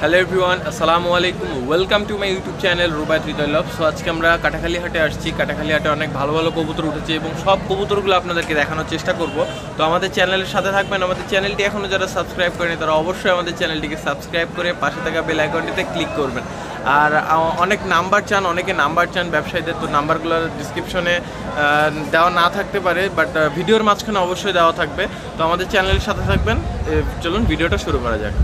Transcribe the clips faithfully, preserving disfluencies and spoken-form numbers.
Hello everyone, আসসালামু আলাইকুম। Welcome to my YouTube channel রুবাetridoyloft। সো আজকে আমরা কাটাখালী হাটে আসছি। কাটাখালী হাটে অনেক ভালো ভালো কবুতর উঠেছে এবং সব কবুতরগুলো আপনাদেরকে দেখানোর চেষ্টা করব। তো আমাদের চ্যানেলের সাথে থাকবেন। আমাদের চ্যানেলটি এখনও যারা সাবস্ক্রাইব করেনি তারা অবশ্যই আমাদের চ্যানেলটিকে সাবস্ক্রাইব করে পাশে থাকা বেল আইকনটিতে ক্লিক করবেন। আর অনেক নাম্বার চান, অনেকে নাম্বার চান ব্যবসায়ীদের, তো নাম্বারগুলো ডিসক্রিপশনে দেওয়া না থাকতে পারে, বাট ভিডিওর মাঝখানে অবশ্যই দেওয়া থাকবে। তো আমাদের চ্যানেলের সাথে থাকবেন। চলুন ভিডিওটা শুরু করা যাক।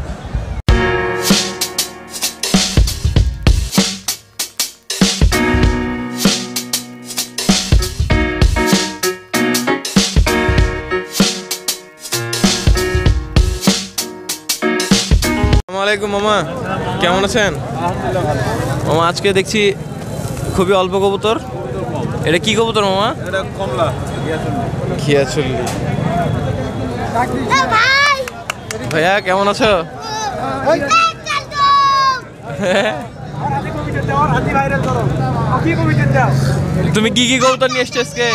আসসালামু আলাইকুম মামা, কেমন আছেন? মামা আজকে দেখছি খুবই অল্প কবুতর। এটা কি কবুতর মামা? এটা কমলা খিয়াচল্লি। ভাইয়া কেমন আছো? তুমি কি কি কবুতর নিয়ে এসছো আজকে?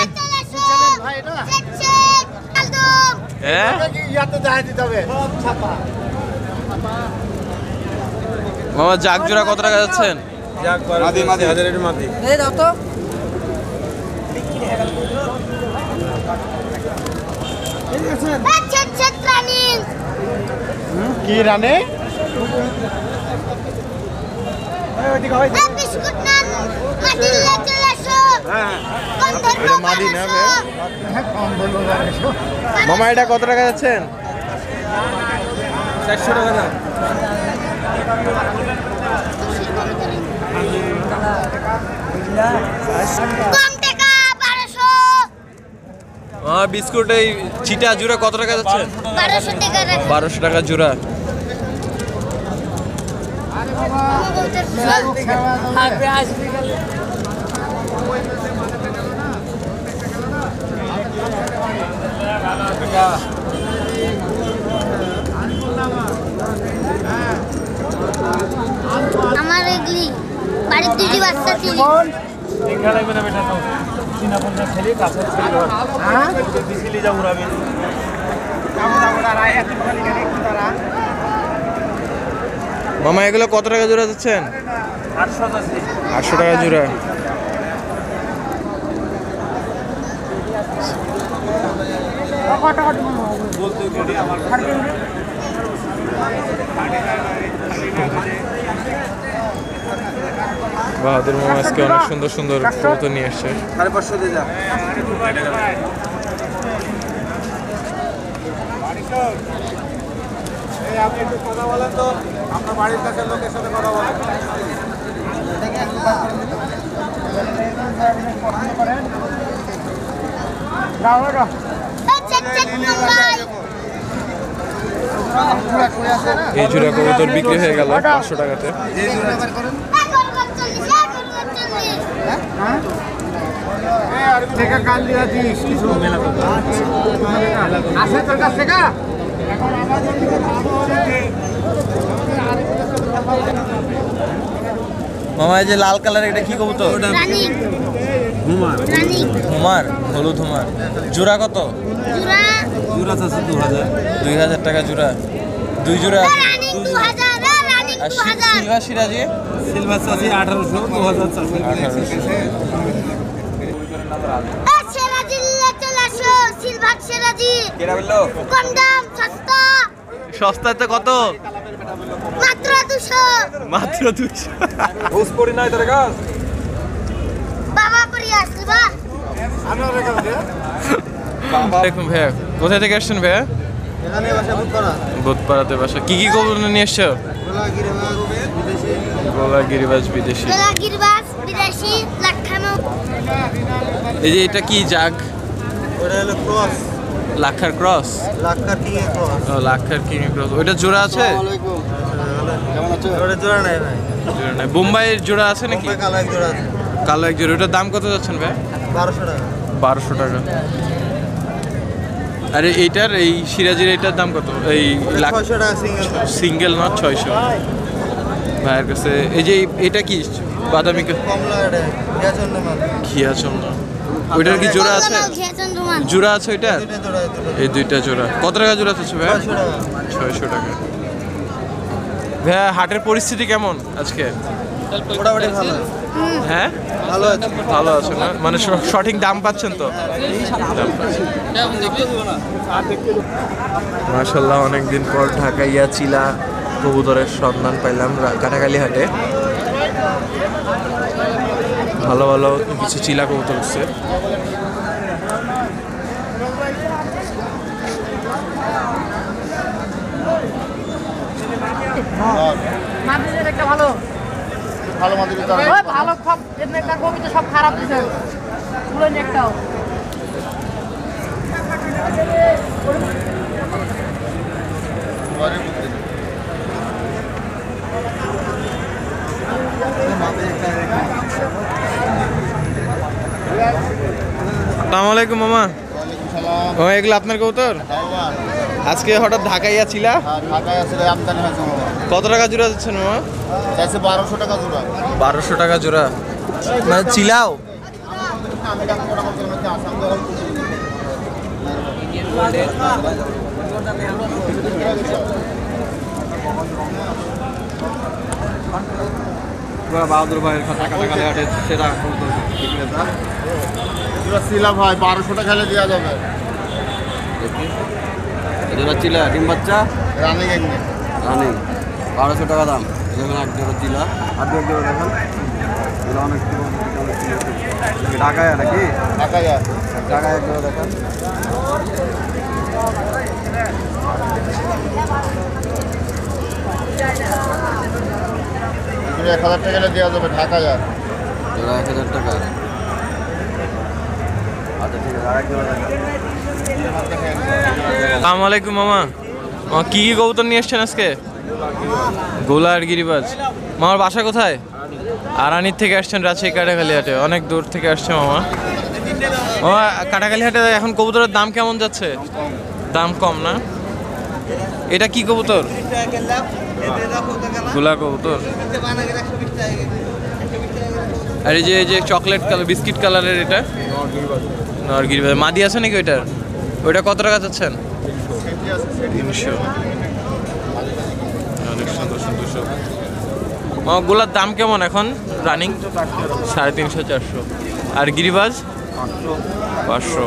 হ্যাঁ, মামা জাগ জোড়া কত টাকা যাচ্ছেন? কি রানে মামা এটা কত টাকা যাচ্ছেন? চারশো টাকা না? বিস্কুট এই চিটা জোড়া কত টাকা যাচ্ছে? বারোশো টাকা জোড়া। আমার এগুলি বাড়ির দুটি বাচ্চা ছিল। মামা এগুলো কত টাকা জোড়া যাচ্ছেন? আটশো টাকা জোড়া। বাহাদুর মামা আজকে অনেক সুন্দর সুন্দর কবুতর নিয়ে আসছে। সাড়ে পাঁচশো দিয়ে যা। আপনি একটু কথা বলেন তো, আপনার বাড়ির কাছের লোকের সাথে কথা বলেন। এই জোড়া কবুতর বিক্রি হয়ে গেল পাঁচশো টাকাতে। মামা এই যে লাল কালার এটা কি কবুতর? হুমার, হলুদ হুমার। জোড়া কত? দুই হাজার টাকা জোড়া। দুই জোড়া। আর সিলভার সিরাজি? সিলভার চাষি আঠারোশো, দু হাজার চাষি সস্তাতে কত? মাত্র দুশো। মাত্র দুশো। ঘুষ করি নাই তোর কাজ। বাবা পরি আসলি বা দেখুন ভাইয়া, কোথায় থেকে আসছেন ভাইয়া? এখানে বাসা বুধপাড়া। বুধপাড়াতে বাসা। কি কি কবুতর নিয়ে এসছো? গোলা গিরিবাজ বিদেশি। গোলা গিরিবাজ বিদেশি। গোলা গিরিবাজ বিদেশি লাখানো। এই যে এটা কি জাগ? ওটা হলো ক্রস। লাখার ক্রস? লাখার কিং এর ক্রস। ও লাখার কিং ক্রস। ওইটা জোড়া আছে? আসসালামু আলাইকুম। কেমন আছো? ওটা জোড়া নাই ভাই। জোড়া নাই। বোম্বাইয়ের জোড়া আছে নাকি? বোম্বাই কালো এক জোড়া আছে। কালো এক জোড়া। ওটার দাম কত যাচ্ছেন ভাই? বারোশো টাকা। বারোশো টাকা। আরে এইটার এই সিরাজির এইটার দাম কত? এই ছয়শো টাকা সিঙ্গেল। সিঙ্গেল না ছয়শো ভাইয়ের কাছে। এই যে এটা কি বাদামি কমলা? এটা ঘিয়াচন্দ্র মাল। ঘিয়াচন্দ্র। ওইটার কি জোড়া আছে? জোড়া আছে ওইটা? এই দুইটা জোড়া। কত টাকা জোড়া আছে ভাই? ছয়শো টাকা। ভাইয়া হাটের পরিস্থিতি কেমন আজকে? মোটামুটি ভালো হ্যাঁ ভালো আছে ভালো আছে না, মানে স- সঠিক দাম পাচ্ছেন তো? মাশাল্লাহ, অনেকদিন পর ঢাকাইয়া চিলা কবুতরের সন্ধান পাইলাম রা- কাটাখালী হাটে। ভালো ভালো কিছু চিলা কবুতর উঠছে। মাদ্রিদের একটা ভালো ভালো মাদি ওই ভালো সব এমনি একটা কবিতা সব খারাপ দিছে পুরো একটাও আসসালামু আলাইকুম মামা। ও এগুলো আপনার কবুতর? আজকে হঠাৎ ঢাকাইয়া ছিলা, ঢাকায় আছে আমদানি হয়েছে মামা কত টাকা জোড়া দিচ্ছেন মামা? চাইছে বারোশো টাকা জোড়া বারোশো টাকা জোড়া, মানে চিলাও? আমি টাকা মোটা করতে মধ্যে আসাম যখন বাহাদুর ভাইয়ের খাতা কাটাখালী হাটে সেরা চিলা ভাই বারোশো টাকা খেলে দেওয়া যাবে জোড়া চিলা ডিম বাচ্চা রানিং এমনি রানি বারোশো টাকা দাম। দেখুন এক জোড়া চিলা আর দু এক জোড়া দেখেন এগুলো অনেক ঢাকায় নাকি ঢাকায় ঢাকায় এক জোড়া দেখেন এক হাজার টাকা খেলে দেওয়া যাবে ঢাকায় জোড়া এক হাজার টাকা। আচ্ছা ঠিক আছে আর এক জোড়া দেখেন আসসালামু আলাইকুম মামা। মামা কি কি কবুতর নিয়ে এসছেন আজকে? গোলা আর গিরিবাজ। মামার বাসা কোথায়? আরানির থেকে আসছেন রাজশাহী কাটাখালী হাটে, অনেক দূর থেকে আসছে মামা। ও কাটাখালী হাটে এখন কবুতরের দাম কেমন যাচ্ছে? দাম কম না? এটা কি কবুতর? গোলা কবুতর। আর এই যে এই যে চকলেট কালার বিস্কিট কালারের এটা নর গিরিবাজ, মাদি আছে নাকি ওইটার? ওইটা কত টাকা চাচ্ছেন? তিনশো। অনেক সুন্দর সুন্দর সব। মামা গোলার দাম কেমন এখন রানিং? সাড়ে তিনশো চারশো। আর গিরিবাজ? পাঁচশো।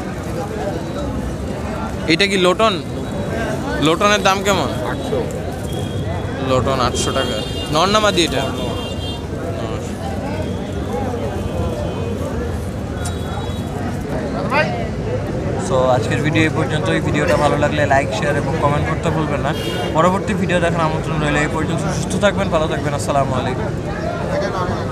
এটা কি লোটন? লোটনের দাম কেমন? আটশো লোটন আটশো টাকা। নর না মাদি এটা? সো আজকের ভিডিও এই পর্যন্ত। এই ভিডিওটা ভালো লাগলে লাইক শেয়ার এবং কমেন্ট করতে ভুলবেন না। পরবর্তী ভিডিও দেখার আমন্ত্রণ রইলে। এই পর্যন্ত সুস্থ থাকবেন, ভালো থাকবেন। আসসালামু আলাইকুম।